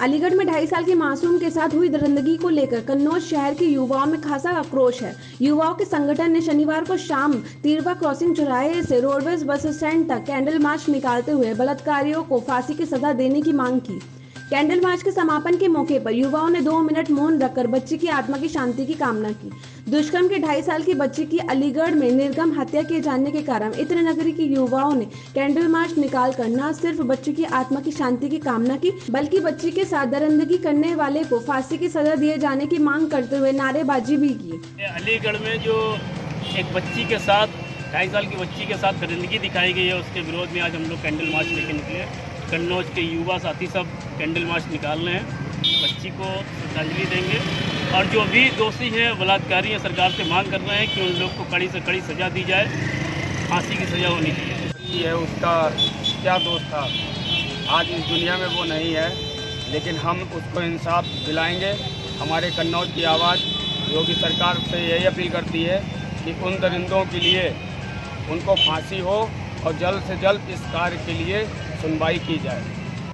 अलीगढ़ में 2.5 साल के मासूम के साथ हुई दरिंदगी को लेकर कन्नौज शहर के युवाओं में खासा आक्रोश है। युवाओं के संगठन ने शनिवार को शाम तिरवा क्रॉसिंग चौराहे से रोडवेज बस स्टैंड तक कैंडल मार्च निकालते हुए बलात्कारियों को फांसी की सजा देने की मांग की। कैंडल मार्च के समापन के मौके पर युवाओं ने 2 मिनट मौन रखकर बच्ची की आत्मा की शांति की कामना की। दुष्कर्म के 2.5 साल की बच्ची की अलीगढ़ में निर्मम हत्या किए जाने के कारण इत्र नगरी के युवाओं ने कैंडल मार्च निकालकर न सिर्फ बच्ची की आत्मा की शांति की कामना की, बल्कि बच्ची के साथ दरिंदगी करने वाले को फांसी की सजा दिए जाने की मांग करते हुए नारेबाजी भी की। अलीगढ़ में जो एक बच्ची के साथ 2.5 साल की बच्ची के साथ दरिंदगी दिखाई गई है, उसके विरोध में आज हम लोग कैंडल मार्च लेके निकले। कन्नौज के युवा साथी सब कैंडल मार्च निकाल रहे हैं, बच्ची को श्रद्धांजलि देंगे और जो भी दोषी हैं बलात्कारी हैं सरकार से मांग कर रहे हैं कि उन लोग को कड़ी से कड़ी सज़ा दी जाए, फांसी की सज़ा होनी चाहिए। बच्ची है, उसका क्या दोष था? आज इस दुनिया में वो नहीं है, लेकिन हम उसको इंसाफ दिलाएंगे। हमारे कन्नौज की आवाज़ योगी सरकार से यही अपील करती है कि उन दरिंदों के लिए उनको फांसी हो और जल्द से जल्द इस कार्य के लिए सुनवाई की जाए।